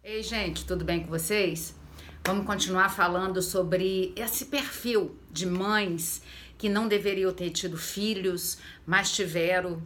Ei, gente, tudo bem com vocês? Vamos continuar falando sobre esse perfil de mães que não deveriam ter tido filhos, mas tiveram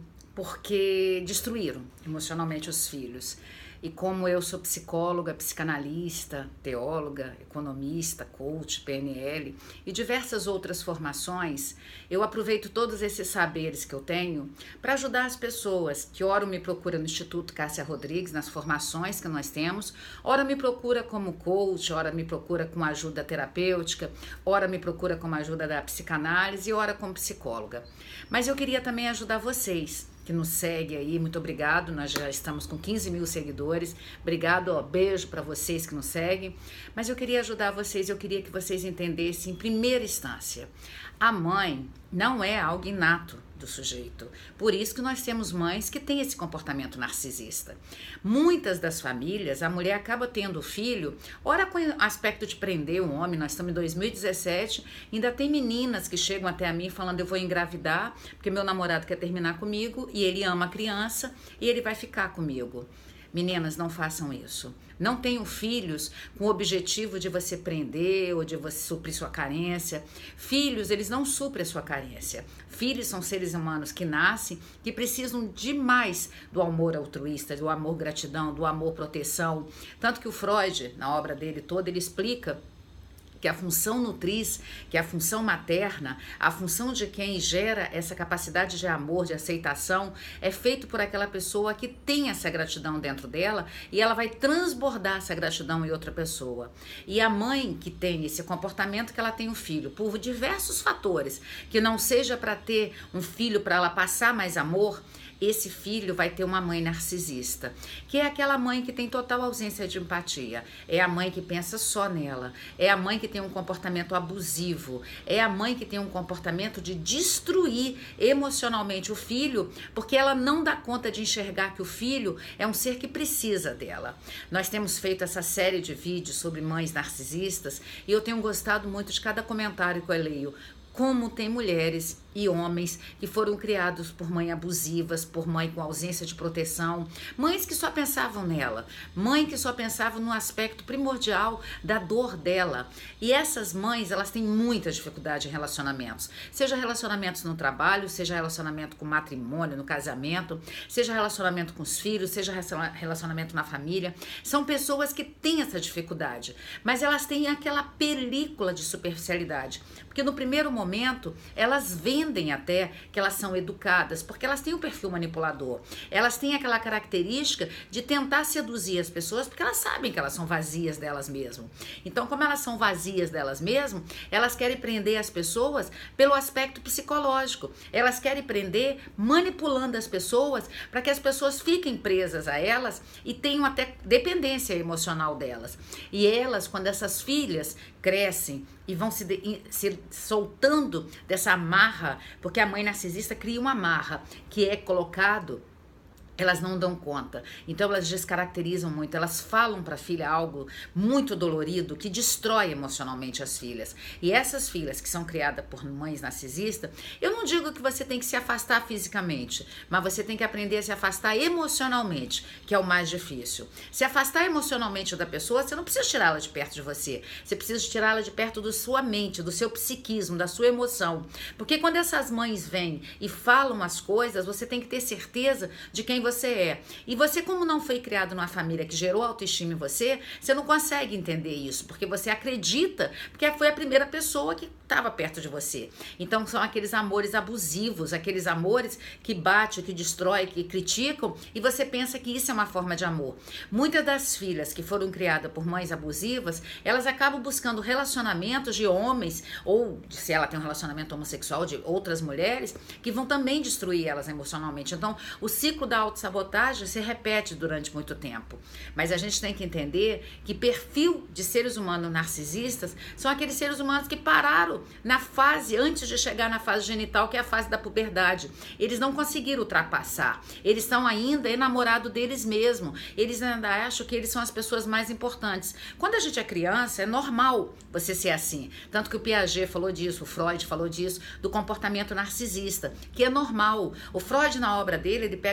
porque destruíram emocionalmente os filhos. E como eu sou psicóloga, psicanalista, teóloga, economista, coach, PNL e diversas outras formações, eu aproveito todos esses saberes que eu tenho para ajudar as pessoas que ora me procura no Instituto Cássia Rodrigues, nas formações que nós temos, ora me procura como coach, ora me procura com ajuda terapêutica, ora me procura com ajuda da psicanálise e ora como psicóloga. Mas eu queria também ajudar vocês que nos segue aí, muito obrigado, nós já estamos com 15 mil seguidores, obrigado, beijo para vocês que nos seguem, mas eu queria ajudar vocês, eu queria que vocês entendessem em primeira instância, a mãe não é algo inato do sujeito, por isso que nós temos mães que têm esse comportamento narcisista. Muitas das famílias, a mulher acaba tendo filho, ora com o aspecto de prender um homem, nós estamos em 2017, ainda tem meninas que chegam até a mim falando eu vou engravidar, porque meu namorado quer terminar comigo e ele ama a criança e ele vai ficar comigo. Meninas, não façam isso. Não tenham filhos com o objetivo de você prender ou de você suprir sua carência. Filhos, eles não suprem a sua carência. Filhos são seres humanos que nascem, que precisam demais do amor altruísta, do amor gratidão, do amor proteção. Tanto que o Freud, na obra dele toda, ele explica que a função nutriz, que a função materna, a função de quem gera essa capacidade de amor, de aceitação, é feito por aquela pessoa que tem essa gratidão dentro dela e ela vai transbordar essa gratidão em outra pessoa. E a mãe que tem esse comportamento que ela tem um filho, por diversos fatores, que não seja para ter um filho para ela passar mais amor, esse filho vai ter uma mãe narcisista, que é aquela mãe que tem total ausência de empatia, é a mãe que pensa só nela, é a mãe que tem um comportamento abusivo, é a mãe que tem um comportamento de destruir emocionalmente o filho, porque ela não dá conta de enxergar que o filho é um ser que precisa dela. Nós temos feito essa série de vídeos sobre mães narcisistas e eu tenho gostado muito de cada comentário que eu leio, como tem mulheres e homens que foram criados por mães abusivas, por mãe com ausência de proteção, mães que só pensavam nela, mãe que só pensavam no aspecto primordial da dor dela. E essas mães, elas têm muita dificuldade em relacionamentos, seja relacionamentos no trabalho, seja relacionamento com matrimônio, no casamento, seja relacionamento com os filhos, seja relacionamento na família. São pessoas que têm essa dificuldade, mas elas têm aquela película de superficialidade, porque no primeiro momento elas vendem até que elas são educadas, porque elas têm um perfil manipulador. Elas têm aquela característica de tentar seduzir as pessoas, porque elas sabem que elas são vazias delas mesmas. Então, como elas são vazias delas mesmas, elas querem prender as pessoas pelo aspecto psicológico. Elas querem prender manipulando as pessoas para que as pessoas fiquem presas a elas e tenham até dependência emocional delas. E elas, quando essas filhas crescem e vão se soltando dessa amarra, porque a mãe narcisista cria uma amarra que é colocado, elas não dão conta, então elas descaracterizam muito, elas falam para a filha algo muito dolorido que destrói emocionalmente as filhas. E essas filhas que são criadas por mães narcisistas, eu não digo que você tem que se afastar fisicamente, mas você tem que aprender a se afastar emocionalmente, que é o mais difícil. Se afastar emocionalmente da pessoa, você não precisa tirá-la de perto de você, você precisa tirá-la de perto da sua mente, do seu psiquismo, da sua emoção, porque quando essas mães vêm e falam as coisas, você tem que ter certeza de quem você é. E você, como não foi criado numa família que gerou autoestima em você, você não consegue entender isso, porque você acredita, porque foi a primeira pessoa que estava perto de você. Então são aqueles amores abusivos, aqueles amores que batem, que destrói, que criticam, e você pensa que isso é uma forma de amor. Muitas das filhas que foram criadas por mães abusivas, elas acabam buscando relacionamentos de homens, ou se ela tem um relacionamento homossexual, de outras mulheres, que vão também destruir elas emocionalmente. Então o ciclo da autossabotagem se repete durante muito tempo. Mas a gente tem que entender que perfil de seres humanos narcisistas são aqueles seres humanos que pararam na fase, antes de chegar na fase genital, que é a fase da puberdade. Eles não conseguiram ultrapassar. Eles estão ainda enamorados deles mesmos. Eles ainda acham que eles são as pessoas mais importantes. Quando a gente é criança, é normal você ser assim. Tanto que o Piaget falou disso, o Freud falou disso, do comportamento narcisista, que é normal. O Freud, na obra dele, ele pega sempre em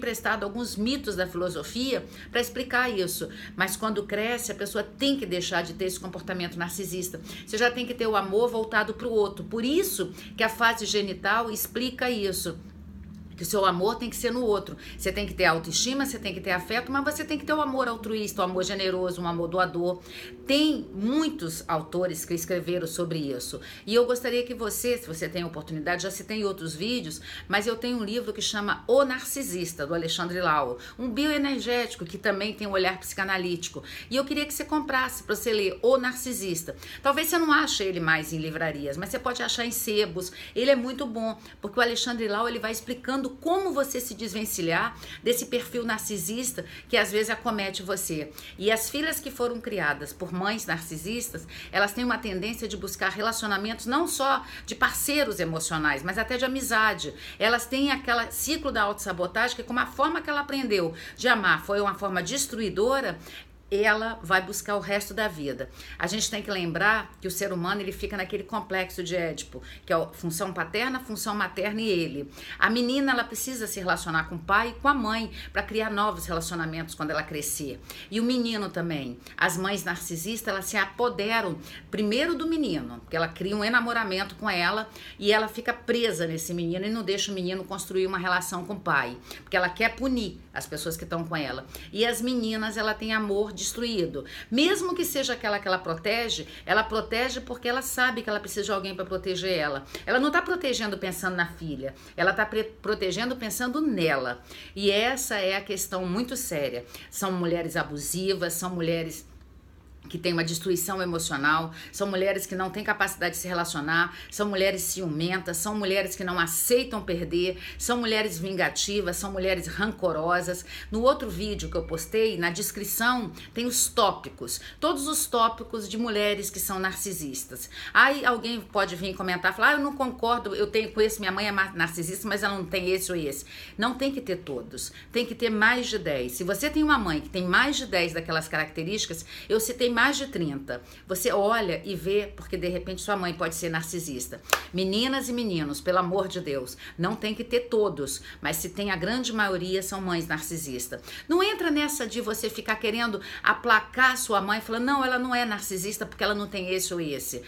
emprestado alguns mitos da filosofia para explicar isso. Mas quando cresce, a pessoa tem que deixar de ter esse comportamento narcisista. Você já tem que ter o amor voltado para o outro. Por isso que a fase genital explica isso. Que o seu amor tem que ser no outro. Você tem que ter autoestima, você tem que ter afeto, mas você tem que ter o amor altruísta, o amor generoso, o amor doador. Tem muitos autores que escreveram sobre isso. E eu gostaria que você, se você tem oportunidade, já citei em outros vídeos, mas eu tenho um livro que chama O Narcisista, do Alexandre Lau. Um bioenergético que também tem um olhar psicanalítico. E eu queria que você comprasse para você ler O Narcisista. Talvez você não ache ele mais em livrarias, mas você pode achar em sebos. Ele é muito bom, porque o Alexandre Lau, ele vai explicando como você se desvencilhar desse perfil narcisista que às vezes acomete você. E as filhas que foram criadas por mães narcisistas, elas têm uma tendência de buscar relacionamentos não só de parceiros emocionais, mas até de amizade. Elas têm aquele ciclo da autossabotagem que, como a forma que ela aprendeu de amar foi uma forma destruidora, ela vai buscar o resto da vida. A gente tem que lembrar que o ser humano, ele fica naquele complexo de Édipo, que é a função paterna, função materna e ele. A menina, ela precisa se relacionar com o pai e com a mãe para criar novos relacionamentos quando ela crescer. E o menino também. As mães narcisistas, elas se apoderam primeiro do menino, porque ela cria um enamoramento com ela e ela fica presa nesse menino e não deixa o menino construir uma relação com o pai, porque ela quer punir as pessoas que estão com ela. E as meninas, ela tem amor destruído. Mesmo que seja aquela que ela protege porque ela sabe que ela precisa de alguém para proteger ela. Ela não está protegendo pensando na filha, ela está protegendo pensando nela. E essa é a questão muito séria. São mulheres abusivas, são mulheres que tem uma destruição emocional, são mulheres que não têm capacidade de se relacionar, são mulheres ciumentas, são mulheres que não aceitam perder, são mulheres vingativas, são mulheres rancorosas. No outro vídeo que eu postei, na descrição, tem os tópicos, todos os tópicos de mulheres que são narcisistas. Aí alguém pode vir comentar, falar, eu não concordo, eu tenho com esse, minha mãe é narcisista, mas ela não tem esse ou esse. Não tem que ter todos, tem que ter mais de 10. Se você tem uma mãe que tem mais de 10 daquelas características, eu citei mais de 30. Você olha e vê, porque de repente sua mãe pode ser narcisista. Meninas e meninos, pelo amor de Deus, não tem que ter todos, mas se tem a grande maioria, são mães narcisistas. Não entra nessa de você ficar querendo aplacar sua mãe, falando, não, ela não é narcisista porque ela não tem esse ou esse.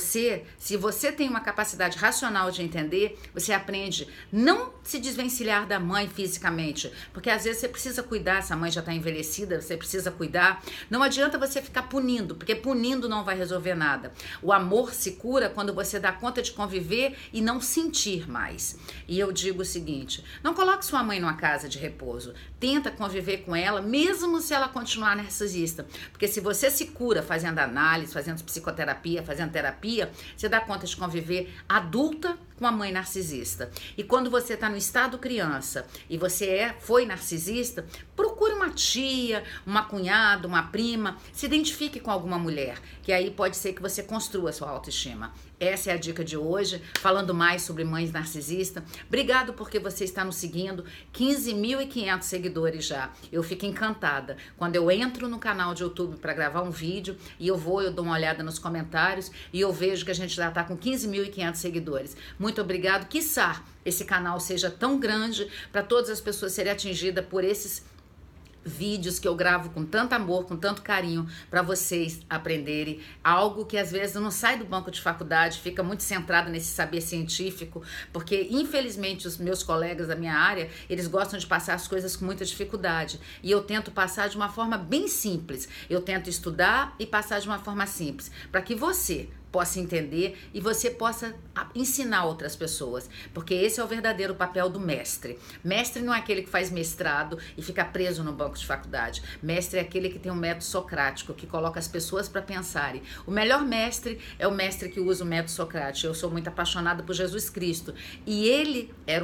Se você tem uma capacidade racional de entender, você aprende não se desvencilhar da mãe fisicamente, porque às vezes você precisa cuidar, essa mãe já está envelhecida, você precisa cuidar. Não adianta você ficar punindo, porque punindo não vai resolver nada. O amor se cura quando você dá conta de conviver e não sentir mais. E eu digo o seguinte, não coloque sua mãe numa casa de repouso, tenta conviver com ela, mesmo se ela continuar narcisista, porque se você se cura fazendo análise, fazendo psicoterapia, fazendo terapia, você dá conta de conviver adulta com a mãe narcisista. E quando você está no estado criança e você foi narcisista, procure uma tia, uma cunhada, uma prima, se identifique com alguma mulher, que aí pode ser que você construa a sua autoestima. Essa é a dica de hoje, falando mais sobre mães narcisistas. Obrigado porque você está nos seguindo, 15.500 seguidores já. Eu fico encantada quando eu entro no canal de YouTube para gravar um vídeo e eu dou uma olhada nos comentários e eu vejo que a gente já está com 15.500 seguidores. Muito obrigado, quiçá esse canal seja tão grande para todas as pessoas serem atingidas por esses vídeos que eu gravo com tanto amor, com tanto carinho, para vocês aprenderem algo que às vezes não sai do banco de faculdade, fica muito centrado nesse saber científico, porque infelizmente os meus colegas da minha área, eles gostam de passar as coisas com muita dificuldade, e eu tento passar de uma forma bem simples, eu tento estudar e passar de uma forma simples, para que você possa entender e você possa ensinar outras pessoas, porque esse é o verdadeiro papel do mestre. Mestre não é aquele que faz mestrado e fica preso no banco de faculdade. Mestre é aquele que tem um método socrático, que coloca as pessoas para pensarem. O melhor mestre é o mestre que usa o método socrático. Eu sou muito apaixonada por Jesus Cristo e ele era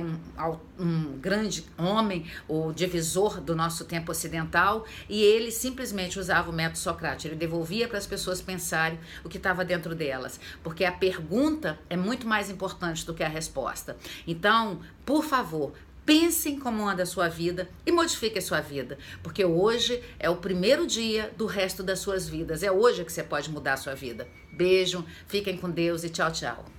um grande homem, o divisor do nosso tempo ocidental, e ele simplesmente usava o método socrático. Ele devolvia para as pessoas pensarem o que estava dentro dela, porque a pergunta é muito mais importante do que a resposta. Então, por favor, pensem como anda a sua vida e modifique a sua vida, porque hoje é o primeiro dia do resto das suas vidas. É hoje que você pode mudar a sua vida. Beijo, fiquem com Deus e tchau, tchau.